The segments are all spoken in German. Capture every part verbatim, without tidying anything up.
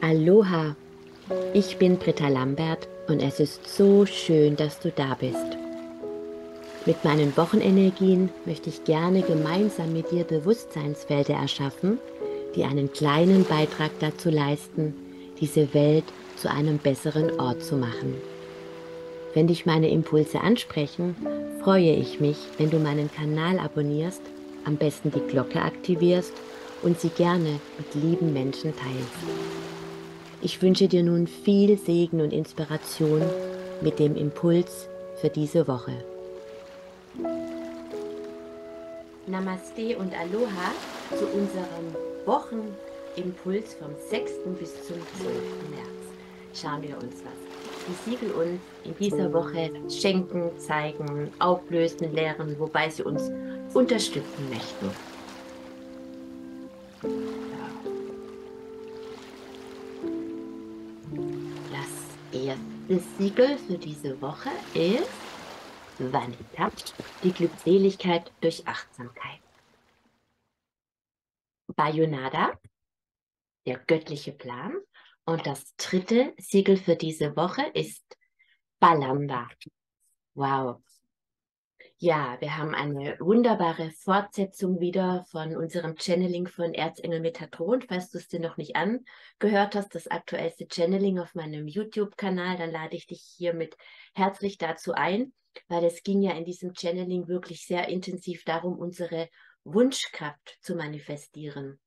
Aloha, ich bin Britta Lambert und es ist so schön, dass du da bist. Mit meinen Wochenenergien möchte ich gerne gemeinsam mit dir Bewusstseinsfelder erschaffen, die einen kleinen Beitrag dazu leisten, diese Welt zu einem besseren Ort zu machen. Wenn dich meine Impulse ansprechen, freue ich mich, wenn du meinen Kanal abonnierst, am besten die Glocke aktivierst und sie gerne mit lieben Menschen teilst. Ich wünsche dir nun viel Segen und Inspiration mit dem Impuls für diese Woche. Namaste und Aloha zu unserem Wochenimpuls vom sechsten bis zum zwölften März. Schauen wir uns was die Siegel uns in dieser Woche schenken, zeigen, auflösen, lehren, wobei sie uns unterstützen möchten. Das erste Siegel für diese Woche ist Vanita, die Glückseligkeit durch Achtsamkeit. Bayonada, der göttliche Plan. Und das dritte Siegel für diese Woche ist Balanda. Wow. Ja, wir haben eine wunderbare Fortsetzung wieder von unserem Channeling von Erzengel Metatron. Falls du es dir noch nicht angehört hast, das aktuellste Channeling auf meinem YouTube-Kanal, dann lade ich dich hiermit herzlich dazu ein, weil es ging ja in diesem Channeling wirklich sehr intensiv darum, unsere Wunschkraft zu manifestieren.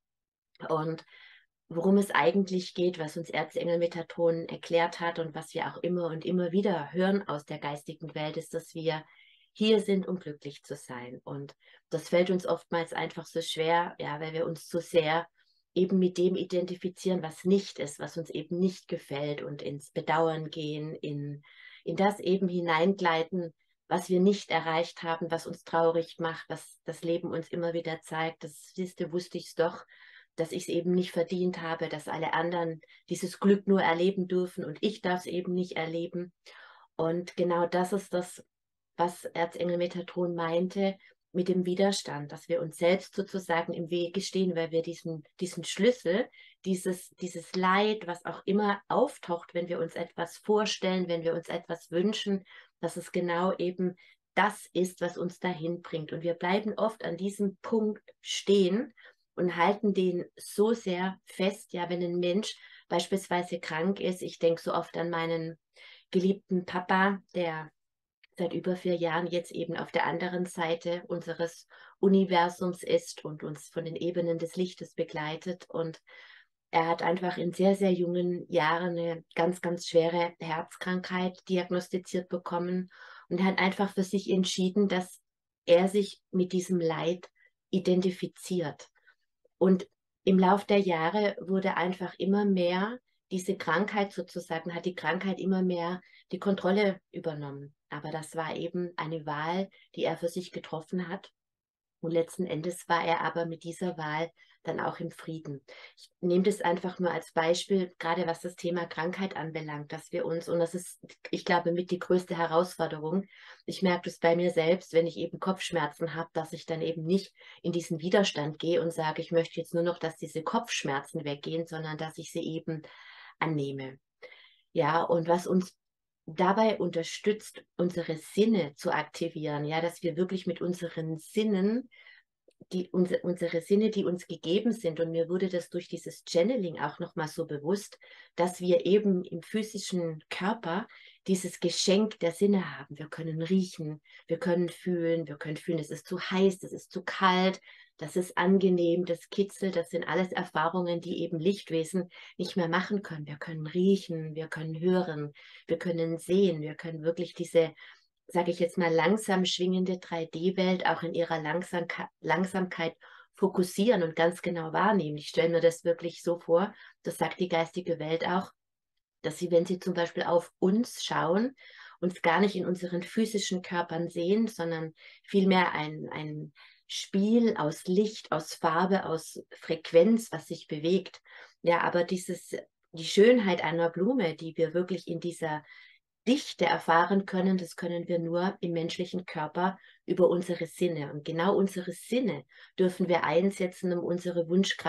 Und worum es eigentlich geht, was uns Erzengel Metatron erklärt hat und was wir auch immer und immer wieder hören aus der geistigen Welt, ist, dass wir hier sind, um glücklich zu sein. Und das fällt uns oftmals einfach so schwer, ja, weil wir uns so sehr eben mit dem identifizieren, was nicht ist, was uns eben nicht gefällt und ins Bedauern gehen, in, in das eben hineingleiten, was wir nicht erreicht haben, was uns traurig macht, was das Leben uns immer wieder zeigt. Das siehste, wusste ich es doch, dass ich es eben nicht verdient habe, dass alle anderen dieses Glück nur erleben dürfen und ich darf es eben nicht erleben. Und genau das ist das, was Erzengel Metatron meinte mit dem Widerstand, dass wir uns selbst sozusagen im Wege stehen, weil wir diesen, diesen Schlüssel, dieses, dieses Leid, was auch immer auftaucht, wenn wir uns etwas vorstellen, wenn wir uns etwas wünschen, dass es genau eben das ist, was uns dahin bringt. Und wir bleiben oft an diesem Punkt stehen und halten den so sehr fest, ja, wenn ein Mensch beispielsweise krank ist. Ich denke so oft an meinen geliebten Papa, der seit über vier Jahren jetzt eben auf der anderen Seite unseres Universums ist und uns von den Ebenen des Lichtes begleitet. Und er hat einfach in sehr, sehr jungen Jahren eine ganz, ganz schwere Herzkrankheit diagnostiziert bekommen und hat einfach für sich entschieden, dass er sich mit diesem Leid identifiziert. Und im Lauf der Jahre wurde einfach immer mehr diese Krankheit sozusagen, hat die Krankheit immer mehr die Kontrolle übernommen. Aber das war eben eine Wahl, die er für sich getroffen hat. Und letzten Endes war er aber mit dieser Wahl dann auch im Frieden. Ich nehme das einfach nur als Beispiel, gerade was das Thema Krankheit anbelangt, dass wir uns, und das ist, ich glaube, mit die größte Herausforderung, ich merke das bei mir selbst, wenn ich eben Kopfschmerzen habe, dass ich dann eben nicht in diesen Widerstand gehe und sage, ich möchte jetzt nur noch, dass diese Kopfschmerzen weggehen, sondern dass ich sie eben annehme. Ja, und was uns dabei unterstützt, unsere Sinne zu aktivieren, ja, dass wir wirklich mit unseren Sinnen, die, unsere, unsere Sinne, die uns gegeben sind, und mir wurde das durch dieses Channeling auch nochmal so bewusst, dass wir eben im physischen Körper dieses Geschenk der Sinne haben. Wir können riechen, wir können fühlen, wir können fühlen, es ist zu heiß, es ist zu kalt, das ist angenehm, das kitzelt, das sind alles Erfahrungen, die eben Lichtwesen nicht mehr machen können. Wir können riechen, wir können hören, wir können sehen, wir können wirklich diese, sage ich jetzt mal, langsam schwingende drei D-Welt auch in ihrer Langsamka Langsamkeit fokussieren und ganz genau wahrnehmen. Ich stelle mir das wirklich so vor, das sagt die geistige Welt auch, dass sie, wenn sie zum Beispiel auf uns schauen, uns gar nicht in unseren physischen Körpern sehen, sondern vielmehr ein, ein Spiel aus Licht, aus Farbe, aus Frequenz, was sich bewegt. Ja, aber dieses, die Schönheit einer Blume, die wir wirklich in dieser Dichte erfahren können, das können wir nur im menschlichen Körper über unsere Sinne. Und genau unsere Sinne dürfen wir einsetzen, um unsere Wunschkraft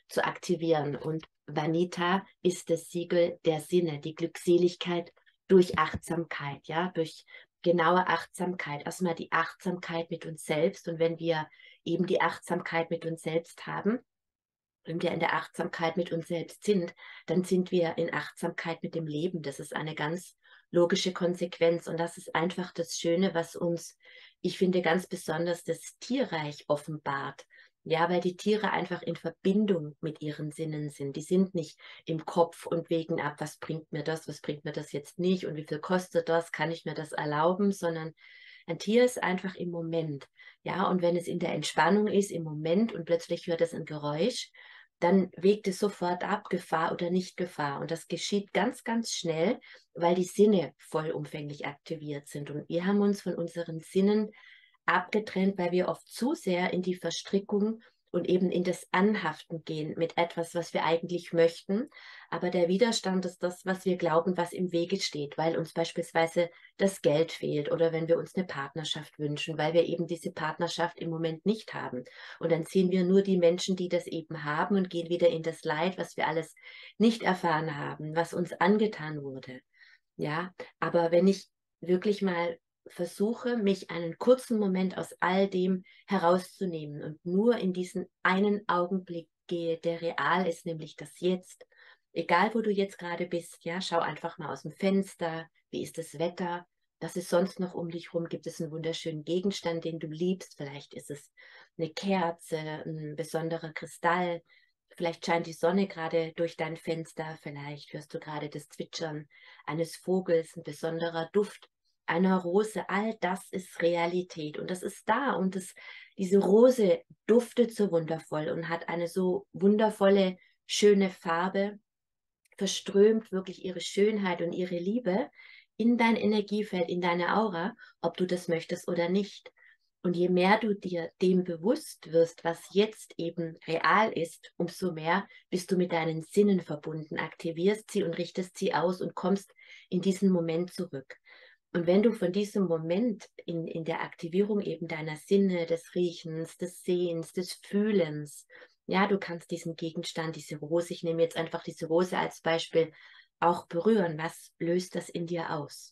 zu aktivieren. Und Vanita ist das Siegel der Sinne, die Glückseligkeit durch Achtsamkeit, ja, durch genaue Achtsamkeit. Erstmal die Achtsamkeit mit uns selbst. Und wenn wir eben die Achtsamkeit mit uns selbst haben, wenn wir in der Achtsamkeit mit uns selbst sind, dann sind wir in Achtsamkeit mit dem Leben. Das ist eine ganz logische Konsequenz. Und das ist einfach das Schöne, was uns, ich finde, ganz besonders das Tierreich offenbart. Ja, weil die Tiere einfach in Verbindung mit ihren Sinnen sind. Die sind nicht im Kopf und wägen ab, was bringt mir das, was bringt mir das jetzt nicht und wie viel kostet das, kann ich mir das erlauben, sondern ein Tier ist einfach im Moment. Ja, und wenn es in der Entspannung ist, im Moment und plötzlich hört es ein Geräusch, dann wägt es sofort ab, Gefahr oder nicht Gefahr. Und das geschieht ganz, ganz schnell, weil die Sinne vollumfänglich aktiviert sind. Und wir haben uns von unseren Sinnen abgetrennt, weil wir oft zu sehr in die Verstrickung und eben in das Anhaften gehen mit etwas, was wir eigentlich möchten. Aber der Widerstand ist das, was wir glauben, was im Wege steht, weil uns beispielsweise das Geld fehlt oder wenn wir uns eine Partnerschaft wünschen, weil wir eben diese Partnerschaft im Moment nicht haben. Und dann sehen wir nur die Menschen, die das eben haben und gehen wieder in das Leid, was wir alles nicht erfahren haben, was uns angetan wurde. Ja, aber wenn ich wirklich mal versuche, mich einen kurzen Moment aus all dem herauszunehmen und nur in diesen einen Augenblick gehe, der real ist, nämlich das Jetzt. Egal, wo du jetzt gerade bist, ja, schau einfach mal aus dem Fenster. Wie ist das Wetter? Was ist sonst noch um dich rum? Gibt es einen wunderschönen Gegenstand, den du liebst? Vielleicht ist es eine Kerze, ein besonderer Kristall. Vielleicht scheint die Sonne gerade durch dein Fenster. Vielleicht hörst du gerade das Zwitschern eines Vogels, ein besonderer Duft einer Rose, all das ist Realität und das ist da und das, diese Rose duftet so wundervoll und hat eine so wundervolle, schöne Farbe, verströmt wirklich ihre Schönheit und ihre Liebe in dein Energiefeld, in deine Aura, ob du das möchtest oder nicht. Und je mehr du dir dem bewusst wirst, was jetzt eben real ist, umso mehr bist du mit deinen Sinnen verbunden, aktivierst sie und richtest sie aus und kommst in diesen Moment zurück. Und wenn du von diesem Moment in, in der Aktivierung eben deiner Sinne, des Riechens, des Sehens, des Fühlens, ja, du kannst diesen Gegenstand, diese Rose, ich nehme jetzt einfach diese Rose als Beispiel, auch berühren. Was löst das in dir aus?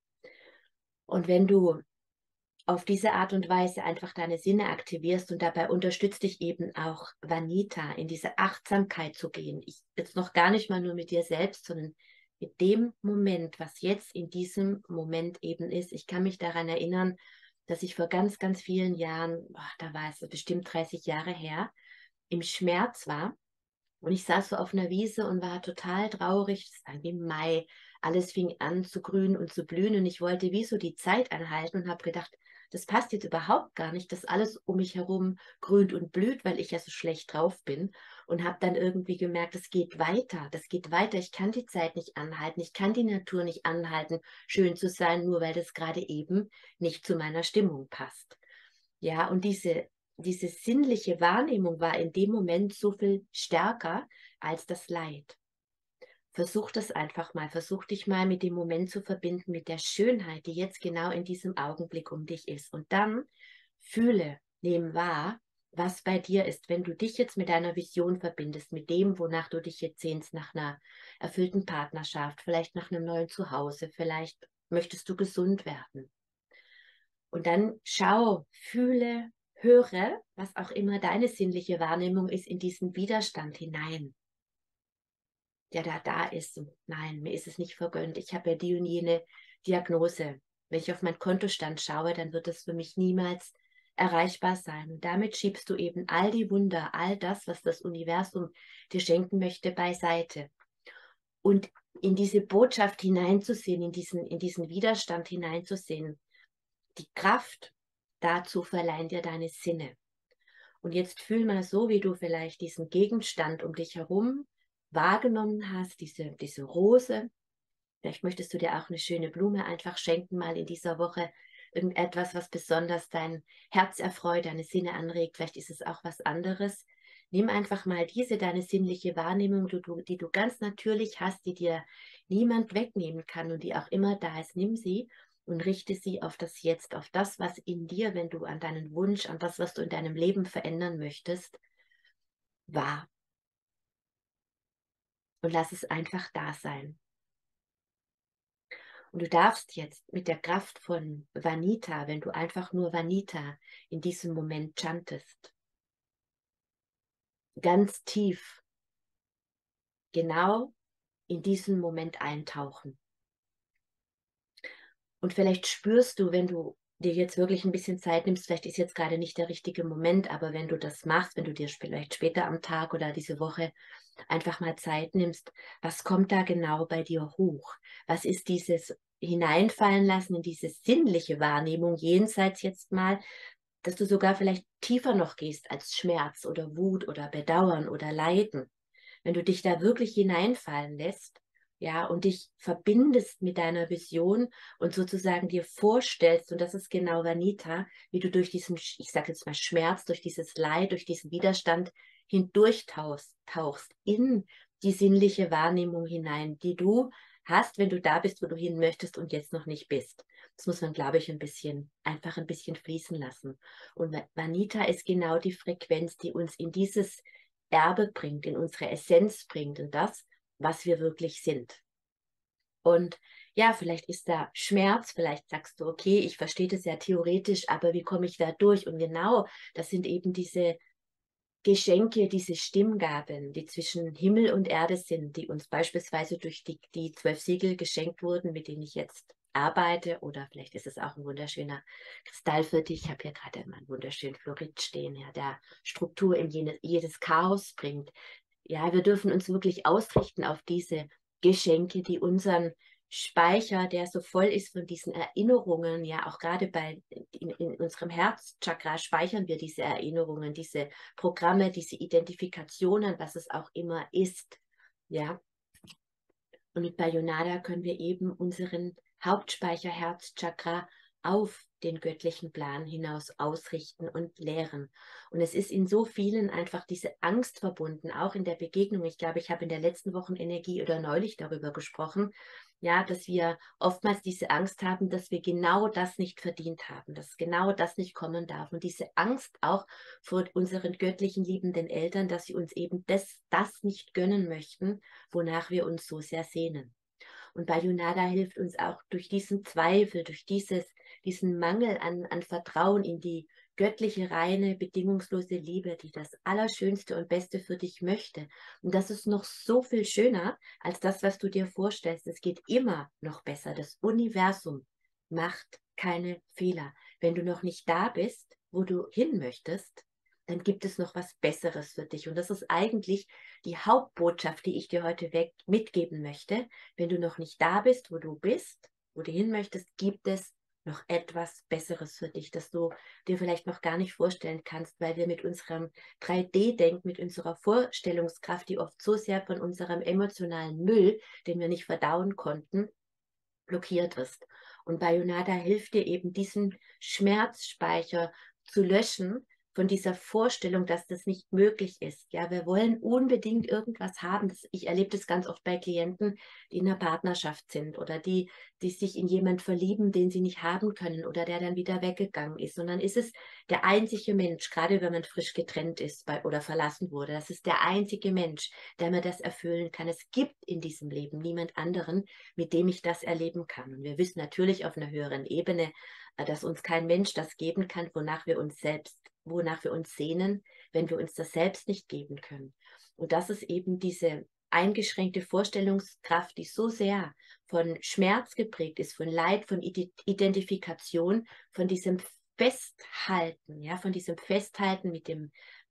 Und wenn du auf diese Art und Weise einfach deine Sinne aktivierst und dabei unterstützt dich eben auch Vanita, in diese Achtsamkeit zu gehen. Ich jetzt noch gar nicht mal nur mit dir selbst, sondern mit dem Moment, was jetzt in diesem Moment eben ist. Ich kann mich daran erinnern, dass ich vor ganz, ganz vielen Jahren, boah, da war es bestimmt dreißig Jahre her, im Schmerz war. Und ich saß so auf einer Wiese und war total traurig. Es war im Mai. Alles fing an zu grünen und zu blühen. Und ich wollte wie so die Zeit anhalten und habe gedacht, das passt jetzt überhaupt gar nicht, dass alles um mich herum grünt und blüht, weil ich ja so schlecht drauf bin. Und habe dann irgendwie gemerkt, es geht weiter. Das geht weiter. Ich kann die Zeit nicht anhalten. Ich kann die Natur nicht anhalten, schön zu sein, nur weil das gerade eben nicht zu meiner Stimmung passt. Ja, und diese diese sinnliche Wahrnehmung war in dem Moment so viel stärker als das Leid. Versuch das einfach mal. Versuch dich mal mit dem Moment zu verbinden, mit der Schönheit, die jetzt genau in diesem Augenblick um dich ist. Und dann fühle, nimm wahr, was bei dir ist, wenn du dich jetzt mit deiner Vision verbindest, mit dem, wonach du dich jetzt sehnst, nach einer erfüllten Partnerschaft, vielleicht nach einem neuen Zuhause, vielleicht möchtest du gesund werden. Und dann schau, fühle, höre, was auch immer deine sinnliche Wahrnehmung ist, in diesen Widerstand hinein, der da da ist. Und nein, mir ist es nicht vergönnt. Ich habe ja die und jene Diagnose. Wenn ich auf meinen Kontostand schaue, dann wird es für mich niemals erreichbar sein. Und damit schiebst du eben all die Wunder, all das, was das Universum dir schenken möchte, beiseite. Und in diese Botschaft hineinzusehen, in diesen, in diesen Widerstand hineinzusehen, die Kraft dazu verleihen dir deine Sinne. Und jetzt fühl mal so, wie du vielleicht diesen Gegenstand um dich herum wahrgenommen hast, diese, diese Rose. Vielleicht möchtest du dir auch eine schöne Blume einfach schenken, mal in dieser Woche. Irgendetwas, was besonders dein Herz erfreut, deine Sinne anregt. Vielleicht ist es auch was anderes. Nimm einfach mal diese, deine sinnliche Wahrnehmung, die du, die du ganz natürlich hast, die dir niemand wegnehmen kann und die auch immer da ist. Nimm sie und richte sie auf das Jetzt, auf das, was in dir, wenn du an deinen Wunsch, an das, was du in deinem Leben verändern möchtest, war. und lass es einfach da sein. Und du darfst jetzt mit der Kraft von Vanita, wenn du einfach nur Vanita in diesem Moment chantest, ganz tief genau in diesen Moment eintauchen. Und vielleicht spürst du, wenn du dir jetzt wirklich ein bisschen Zeit nimmst, vielleicht ist jetzt gerade nicht der richtige Moment, aber wenn du das machst, wenn du dir vielleicht später am Tag oder diese Woche einfach mal Zeit nimmst, was kommt da genau bei dir hoch? Was ist dieses Hineinfallen lassen in diese sinnliche Wahrnehmung, jenseits jetzt mal, dass du sogar vielleicht tiefer noch gehst als Schmerz oder Wut oder Bedauern oder Leiden? Wenn du dich da wirklich hineinfallen lässt, ja, und dich verbindest mit deiner Vision und sozusagen dir vorstellst, und das ist genau Vanita, wie du durch diesen, ich sage jetzt mal Schmerz, durch dieses Leid, durch diesen Widerstand hindurchtauchst, tauchst in die sinnliche Wahrnehmung hinein, die du hast, wenn du da bist, wo du hin möchtest und jetzt noch nicht bist. Das muss man, glaube ich, ein bisschen, einfach ein bisschen fließen lassen. Und Vanita ist genau die Frequenz, die uns in dieses Erbe bringt, in unsere Essenz bringt, in das, was wir wirklich sind. Und ja, vielleicht ist da Schmerz, vielleicht sagst du, okay, ich verstehe das ja theoretisch, aber wie komme ich da durch? Und genau, das sind eben diese Geschenke, diese Stimmgaben, die zwischen Himmel und Erde sind, die uns beispielsweise durch die, die zwölf Siegel geschenkt wurden, mit denen ich jetzt arbeite, oder vielleicht ist es auch ein wunderschöner Kristall für dich. Ich habe hier gerade einen wunderschönen Fluorid stehen, ja, der Struktur in jene, jedes Chaos bringt. Ja, wir dürfen uns wirklich ausrichten auf diese Geschenke, die unseren Speicher, der so voll ist von diesen Erinnerungen, ja, auch gerade bei in, in unserem Herzchakra speichern wir diese Erinnerungen, diese Programme, diese Identifikationen, was es auch immer ist, ja. Und mit Bayonada können wir eben unseren Hauptspeicher Herzchakra auf den göttlichen Plan hinaus ausrichten und lehren. Und es ist in so vielen einfach diese Angst verbunden, auch in der Begegnung. Ich glaube, ich habe in der letzten Wochenenergie oder neulich darüber gesprochen, ja, dass wir oftmals diese Angst haben, dass wir genau das nicht verdient haben, dass genau das nicht kommen darf. Und diese Angst auch vor unseren göttlichen liebenden Eltern, dass sie uns eben das, das nicht gönnen möchten, wonach wir uns so sehr sehnen. Und Bayonada hilft uns auch durch diesen Zweifel, durch dieses, diesen Mangel an, an Vertrauen in die göttliche, reine, bedingungslose Liebe, die das Allerschönste und Beste für dich möchte. Und das ist noch so viel schöner als das, was du dir vorstellst. Es geht immer noch besser. Das Universum macht keine Fehler. Wenn du noch nicht da bist, wo du hin möchtest, dann gibt es noch was Besseres für dich. Und das ist eigentlich die Hauptbotschaft, die ich dir heute weg mitgeben möchte. Wenn du noch nicht da bist, wo du bist, wo du hin möchtest, gibt es noch etwas Besseres für dich, das du dir vielleicht noch gar nicht vorstellen kannst, weil wir mit unserem drei D-Denken, mit unserer Vorstellungskraft, die oft so sehr von unserem emotionalen Müll, den wir nicht verdauen konnten, blockiert ist. Und Bayonada hilft dir eben, diesen Schmerzspeicher zu löschen von dieser Vorstellung, dass das nicht möglich ist. Ja, wir wollen unbedingt irgendwas haben. Das, ich erlebe das ganz oft bei Klienten, die in einer Partnerschaft sind oder die, die sich in jemand verlieben, den sie nicht haben können oder der dann wieder weggegangen ist. Und dann ist es der einzige Mensch, gerade wenn man frisch getrennt ist bei, oder verlassen wurde, das ist der einzige Mensch, der mir das erfüllen kann. Es gibt in diesem Leben niemand anderen, mit dem ich das erleben kann. Und wir wissen natürlich auf einer höheren Ebene, dass uns kein Mensch das geben kann, wonach wir uns selbst, wonach wir uns sehnen, wenn wir uns das selbst nicht geben können. Und das ist eben diese eingeschränkte Vorstellungskraft, die so sehr von Schmerz geprägt ist, von Leid, von Identifikation, von diesem Festhalten, ja, von diesem Festhalten mit dem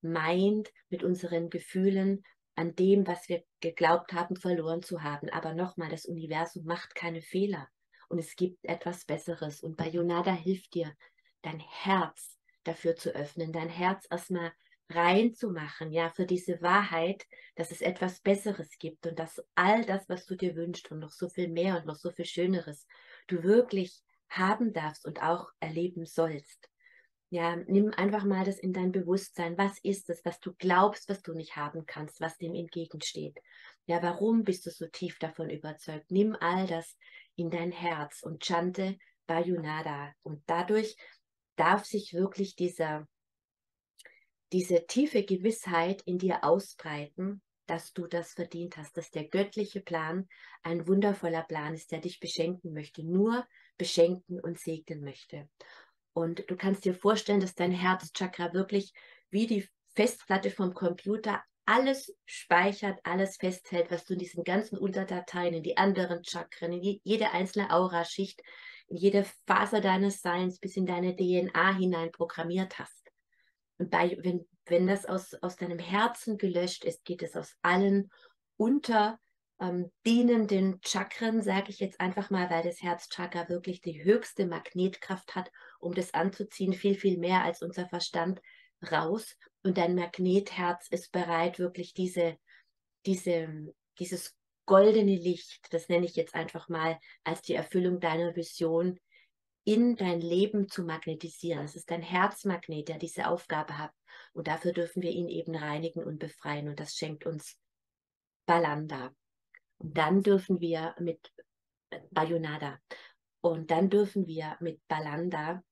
Mind, mit unseren Gefühlen, an dem, was wir geglaubt haben, verloren zu haben. Aber nochmal, das Universum macht keine Fehler und es gibt etwas Besseres. Und Bayonada hilft dir, dein Herz dafür zu öffnen, dein Herz erstmal reinzumachen, ja, für diese Wahrheit, dass es etwas Besseres gibt und dass all das, was du dir wünschst und noch so viel mehr und noch so viel Schöneres, du wirklich haben darfst und auch erleben sollst. Ja, nimm einfach mal das in dein Bewusstsein. Was ist es, was du glaubst, was du nicht haben kannst, was dem entgegensteht? Ja, warum bist du so tief davon überzeugt? Nimm all das in dein Herz und chante Bayonada. Und dadurch darf sich wirklich dieser, diese tiefe Gewissheit in dir ausbreiten, dass du das verdient hast, dass der göttliche Plan ein wundervoller Plan ist, der dich beschenken möchte, nur beschenken und segnen möchte. Und du kannst dir vorstellen, dass dein Herzchakra wirklich wie die Festplatte vom Computer alles speichert, alles festhält, was du in diesen ganzen Unterdateien, in die anderen Chakren, in jede einzelne Auraschicht, in jede Faser deines Seins bis in deine D N A hinein programmiert hast. Und bei, wenn, wenn das aus, aus deinem Herzen gelöscht ist, geht es aus allen unter ähm, dienenden Chakren, sage ich jetzt einfach mal, weil das Herzchakra wirklich die höchste Magnetkraft hat, um das anzuziehen, viel, viel mehr als unser Verstand raus. Und dein Magnetherz ist bereit, wirklich diese, diese, dieses goldene Licht, das nenne ich jetzt einfach mal als die Erfüllung deiner Vision, in dein Leben zu magnetisieren. Es ist dein Herzmagnet, der diese Aufgabe hat. Und dafür dürfen wir ihn eben reinigen und befreien. Und das schenkt uns Balanda. Und dann dürfen wir mit Bayonada. Und dann dürfen wir mit Balanda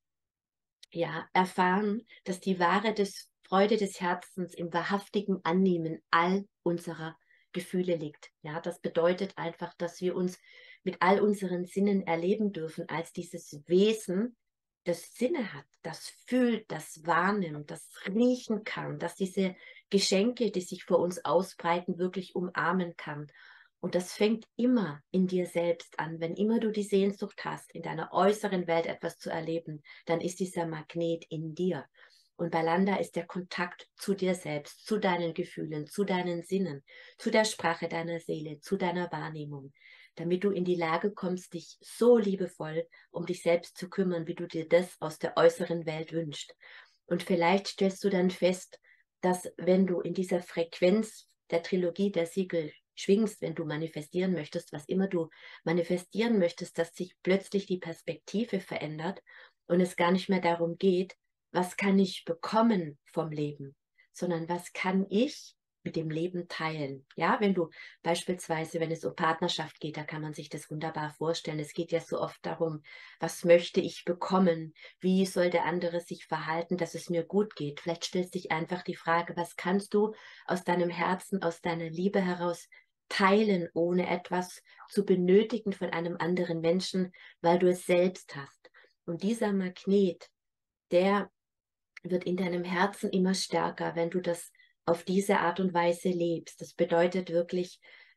ja erfahren, dass die wahre des, Freude des Herzens im wahrhaftigen Annehmen all unserer Gefühle liegt. Ja, das bedeutet einfach, dass wir uns mit all unseren Sinnen erleben dürfen als dieses Wesen, das Sinne hat, das fühlt, das wahrnimmt, das riechen kann, dass diese Geschenke, die sich vor uns ausbreiten, wirklich umarmen kann. Und das fängt immer in dir selbst an. Wenn immer du die Sehnsucht hast, in deiner äußeren Welt etwas zu erleben, dann ist dieser Magnet in dir. Und Balanda ist der Kontakt zu dir selbst, zu deinen Gefühlen, zu deinen Sinnen, zu der Sprache deiner Seele, zu deiner Wahrnehmung, damit du in die Lage kommst, dich so liebevoll um dich selbst zu kümmern, wie du dir das aus der äußeren Welt wünschst. Und vielleicht stellst du dann fest, dass wenn du in dieser Frequenz der Trilogie der Siegel schwingst, wenn du manifestieren möchtest, was immer du manifestieren möchtest, dass sich plötzlich die Perspektive verändert und es gar nicht mehr darum geht, was kann ich bekommen vom Leben, sondern was kann ich mit dem Leben teilen. Ja, wenn du beispielsweise, wenn es um Partnerschaft geht, da kann man sich das wunderbar vorstellen. Es geht ja so oft darum, was möchte ich bekommen? Wie soll der andere sich verhalten, dass es mir gut geht? Vielleicht stellst dich einfach die Frage, was kannst du aus deinem Herzen, aus deiner Liebe heraus teilen, ohne etwas zu benötigen von einem anderen Menschen, weil du es selbst hast. Und dieser Magnet, der wird in deinem Herzen immer stärker, wenn du das auf diese Art und Weise lebst. Das bedeutet wirklich,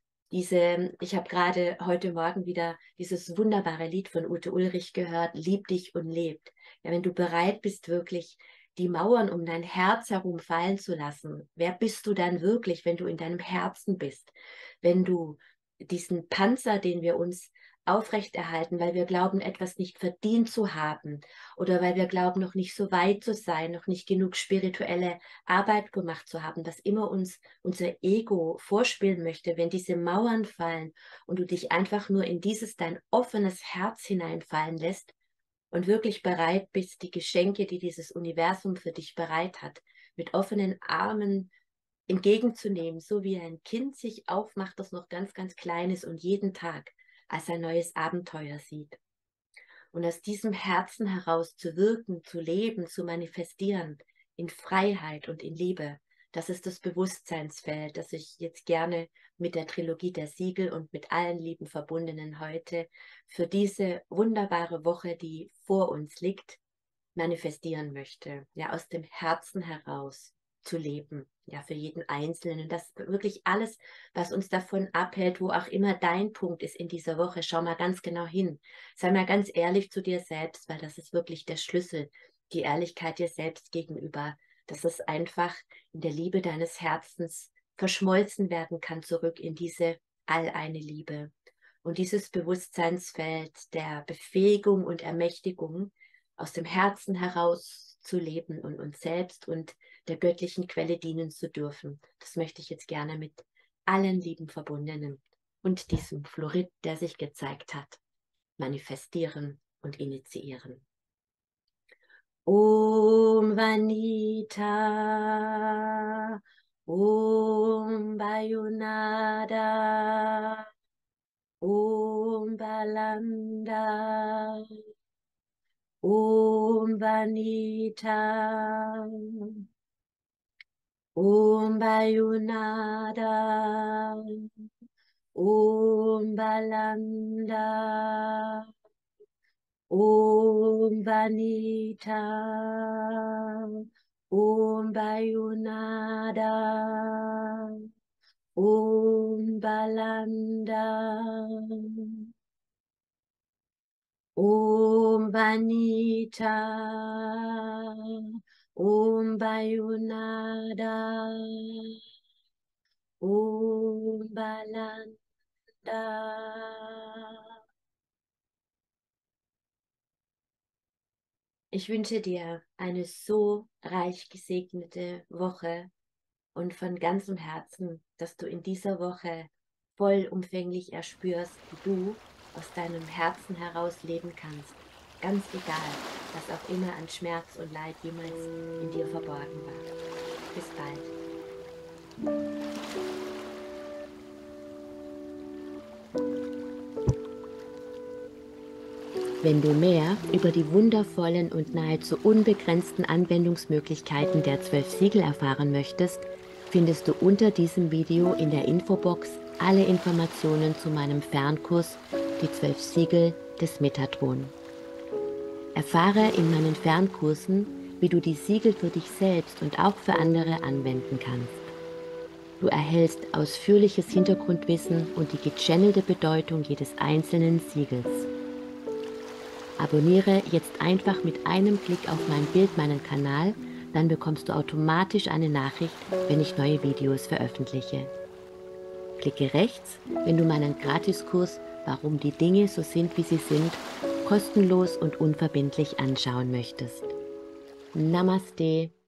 diese, ich habe gerade heute Morgen wieder dieses wunderbare Lied von Ute Ulrich gehört, Lieb dich und lebt. Ja, wenn du bereit bist, wirklich die Mauern um dein Herz herum fallen zu lassen, wer bist du dann wirklich, wenn du in deinem Herzen bist? Wenn du diesen Panzer, den wir uns aufrechterhalten, weil wir glauben, etwas nicht verdient zu haben oder weil wir glauben, noch nicht so weit zu sein, noch nicht genug spirituelle Arbeit gemacht zu haben, was immer uns unser Ego vorspielen möchte, wenn diese Mauern fallen und du dich einfach nur in dieses dein offenes Herz hineinfallen lässt und wirklich bereit bist, die Geschenke, die dieses Universum für dich bereit hat, mit offenen Armen entgegenzunehmen, so wie ein Kind sich aufmacht, das noch ganz, ganz klein ist und jeden Tag als ein neues Abenteuer sieht. Und aus diesem Herzen heraus zu wirken, zu leben, zu manifestieren, in Freiheit und in Liebe, das ist das Bewusstseinsfeld, das ich jetzt gerne mit der Trilogie der Siegel und mit allen lieben Verbundenen heute für diese wunderbare Woche, die vor uns liegt, manifestieren möchte. Ja, aus dem Herzen heraus zu leben. Ja, für jeden Einzelnen. Und das wirklich alles, was uns davon abhält, wo auch immer dein Punkt ist in dieser Woche, schau mal ganz genau hin. Sei mal ganz ehrlich zu dir selbst, weil das ist wirklich der Schlüssel, die Ehrlichkeit dir selbst gegenüber, dass es einfach in der Liebe deines Herzens verschmolzen werden kann, zurück in diese alleine Liebe. Und dieses Bewusstseinsfeld der Befähigung und Ermächtigung, aus dem Herzen heraus zu leben und uns selbst und der göttlichen Quelle dienen zu dürfen. Das möchte ich jetzt gerne mit allen lieben Verbundenen und diesem Fluorid, der sich gezeigt hat, manifestieren und initiieren. Om Vanita, Om Bayonada, Om Balanda, Om Vanita, Om Bayunada, Om Balanda, Om Vanita, Om Bayunada, Om Balanda, Om Vanita, Om Bayunada, Om Balanda. Ich wünsche dir eine so reich gesegnete Woche und von ganzem Herzen, dass du in dieser Woche vollumfänglich erspürst, wie du aus deinem Herzen heraus leben kannst. Ganz egal, was auch immer an Schmerz und Leid jemals in dir verborgen war. Bis bald. Wenn du mehr über die wundervollen und nahezu unbegrenzten Anwendungsmöglichkeiten der zwölf Siegel erfahren möchtest, findest du unter diesem Video in der Infobox alle Informationen zu meinem Fernkurs Die zwölf Siegel des Metatron. Erfahre in meinen Fernkursen, wie du die Siegel für dich selbst und auch für andere anwenden kannst. Du erhältst ausführliches Hintergrundwissen und die gechannelte Bedeutung jedes einzelnen Siegels. Abonniere jetzt einfach mit einem Klick auf mein Bild meinen Kanal, dann bekommst du automatisch eine Nachricht, wenn ich neue Videos veröffentliche. Klicke rechts, wenn du meinen Gratiskurs Warum die Dinge so sind, wie sie sind, kostenlos und unverbindlich anschauen möchtest. Namaste.